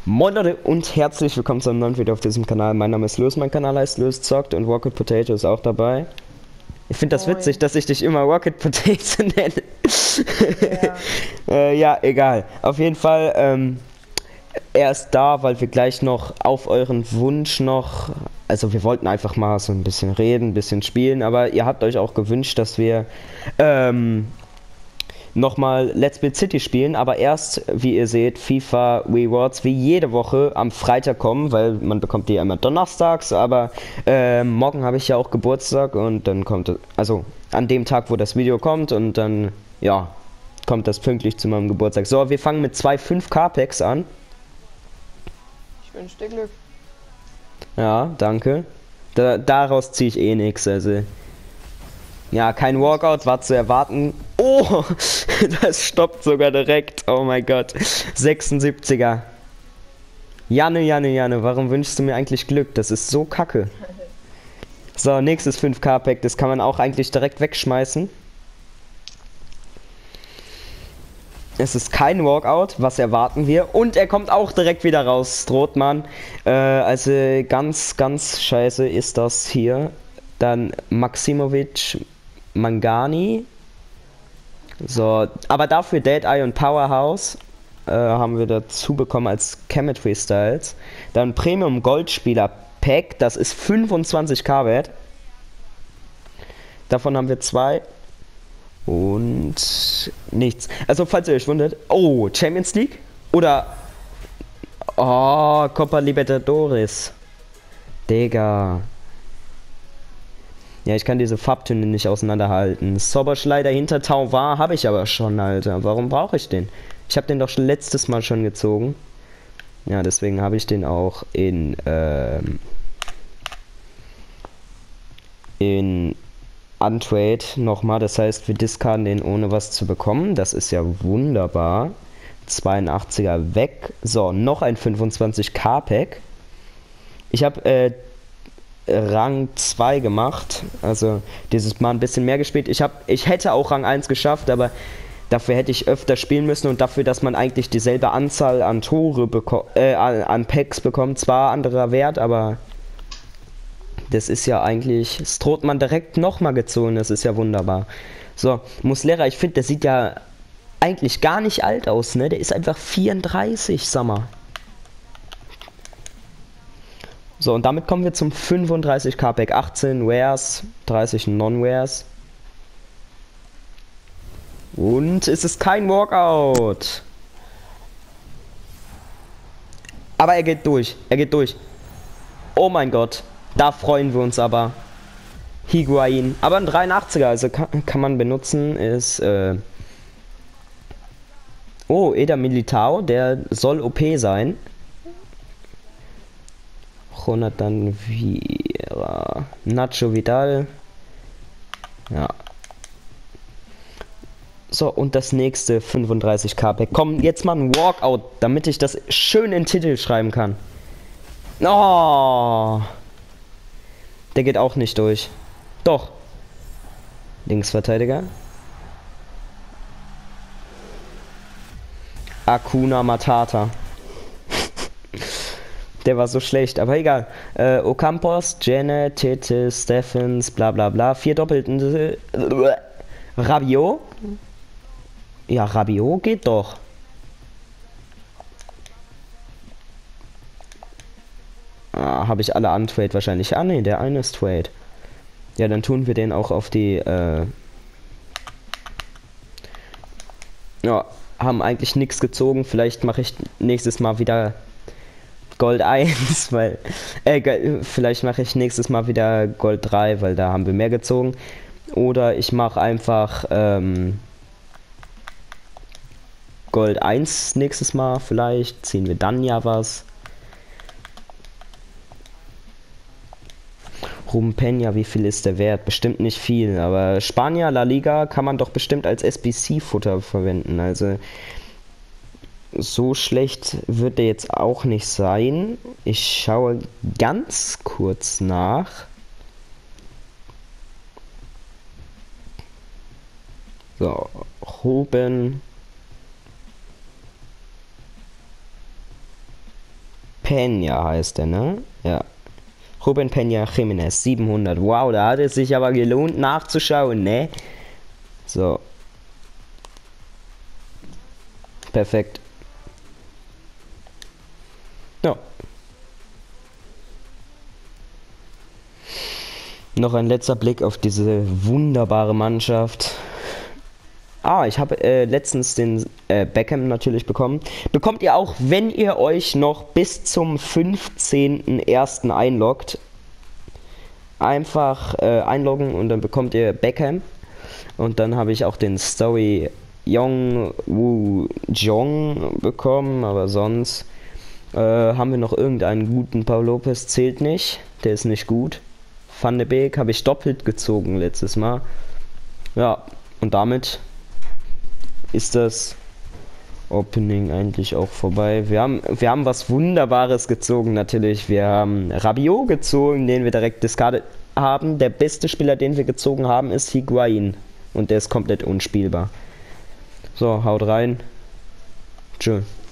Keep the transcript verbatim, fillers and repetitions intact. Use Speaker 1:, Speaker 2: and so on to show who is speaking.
Speaker 1: Moin Leute und herzlich willkommen zu einem neuen Video auf diesem Kanal. Mein Name ist Lös, mein Kanal heißt Lös zockt und Rocket Potato ist auch dabei. Ich finde das
Speaker 2: Moin.
Speaker 1: witzig, dass ich dich immer Rocket Potato nenne.
Speaker 2: Ja.
Speaker 1: äh, ja, egal. Auf jeden Fall, ähm, er ist da, weil wir gleich noch auf euren Wunsch noch, also wir wollten einfach mal so ein bisschen reden, ein bisschen spielen, aber ihr habt euch auch gewünscht, dass wir, ähm, nochmal Let's Build City spielen, aber erst, wie ihr seht, FIFA Rewards wie jede Woche am Freitag kommen, weil man bekommt die ja immer donnerstags, aber äh, morgen habe ich ja auch Geburtstag und dann kommt, also an dem Tag, wo das Video kommt und dann, ja, kommt das pünktlich zu meinem Geburtstag. So, wir fangen mit zwei fünf K Packs an.
Speaker 2: Ich wünsche dir Glück.
Speaker 1: Ja, danke. Da, daraus ziehe ich eh nichts, also. Ja, kein Walkout, war zu erwarten. Oh, das stoppt sogar direkt. Oh mein Gott. sechsundsiebziger. Janne, Janne, Janne, warum wünschst du mir eigentlich Glück? Das ist so kacke. So, nächstes fünf K Pack, das kann man auch eigentlich direkt wegschmeißen. Es ist kein Walkout, was erwarten wir? Und er kommt auch direkt wieder raus, Strootmann. Äh, also ganz, ganz scheiße ist das hier. Dann Maximovic, Mangani. So, aber dafür Dead Eye und Powerhouse äh, haben wir dazu bekommen als Chemistry Styles. Dann Premium Goldspieler Pack, das ist fünfundzwanzig K wert. Davon haben wir zwei. Und nichts. Also, falls ihr euch wundert, oh, Champions League? Oder, oh, Copa Libertadores. Digga. Ja, ich kann diese Farbtöne nicht auseinanderhalten. Zauberschleider hinter Tauvar habe ich aber schon, Alter. Warum brauche ich den? Ich habe den doch schon letztes Mal schon gezogen. Ja, deswegen habe ich den auch in, ähm, in Untrade nochmal. Das heißt, wir discarden den ohne was zu bekommen. Das ist ja wunderbar. zweiundachtziger weg. So, noch ein fünfundzwanzig K Pack. Ich habe, äh, Rang zwei gemacht, also dieses Mal ein bisschen mehr gespielt. Ich, hab, ich hätte auch Rang eins geschafft, aber dafür hätte ich öfter spielen müssen und dafür, dass man eigentlich dieselbe Anzahl an Tore bekommt, äh, an Packs bekommt, zwar anderer Wert, aber das ist ja eigentlich, Strootmann direkt nochmal gezogen, das ist ja wunderbar. So, Muslera, ich finde, der sieht ja eigentlich gar nicht alt aus, ne? Der ist einfach vierunddreißig, sag mal. So, und damit kommen wir zum fünfunddreißig K Pack. achtzehn Wares, dreißig Non-Wares. Und es ist kein Walkout. Aber er geht durch. Er geht durch. Oh mein Gott. Da freuen wir uns aber. Higuain. Aber ein dreiundachtziger, also kann, kann man benutzen. Ist, äh oh, Eder Militao. Der soll O P sein. Jonathan Vieira, Nacho Vidal. Ja. So, und das nächste fünfunddreißig K Pack. Komm, jetzt mal ein Walkout, damit ich das schön in den Titel schreiben kann. Oh. Der geht auch nicht durch. Doch. Linksverteidiger. Akuna Matata. Der war so schlecht, aber egal. Äh, Ocampos, Janet, Tete, Stephens, bla bla bla. Vier doppelten. Äh, Rabiot. Ja, Rabiot geht doch. Ah, habe ich alle untrade wahrscheinlich. Ah ne, der eine ist Trade. Ja, dann tun wir den auch auf die. Äh ja, haben eigentlich nichts gezogen. Vielleicht mache ich nächstes Mal wieder Gold eins, weil äh, vielleicht mache ich nächstes Mal wieder Gold drei, weil da haben wir mehr gezogen. Oder ich mache einfach ähm, Gold eins nächstes Mal, vielleicht ziehen wir dann ja was. Ruben Peña, wie viel ist der wert? Bestimmt nicht viel, aber Spanier, La Liga kann man doch bestimmt als S B C-Futter verwenden, also so schlecht wird der jetzt auch nicht sein. Ich schaue ganz kurz nach. So, Ruben Peña heißt der, ne? Ja. Ruben Peña Jiménez, siebenhundert. Wow, da hat es sich aber gelohnt nachzuschauen, ne? So. Perfekt. Ja. Noch ein letzter Blick auf diese wunderbare Mannschaft. Ah, ich habe äh, letztens den äh, Beckham natürlich bekommen. Bekommt ihr auch, wenn ihr euch noch bis zum fünfzehnten ersten einloggt. Einfach äh, einloggen und dann bekommt ihr Beckham. Und dann habe ich auch den Story Yong Woo Jong bekommen, aber sonst äh, haben wir noch irgendeinen guten. Paul Lopez zählt nicht, der ist nicht gut. Van de Beek habe ich doppelt gezogen letztes Mal. Ja, und damit ist das Opening eigentlich auch vorbei. Wir haben, wir haben was Wunderbares gezogen natürlich. Wir haben Rabiot gezogen, den wir direkt discarded haben. Der beste Spieler, den wir gezogen haben, ist Higuain. Und der ist komplett unspielbar. So, haut rein. Tschüss.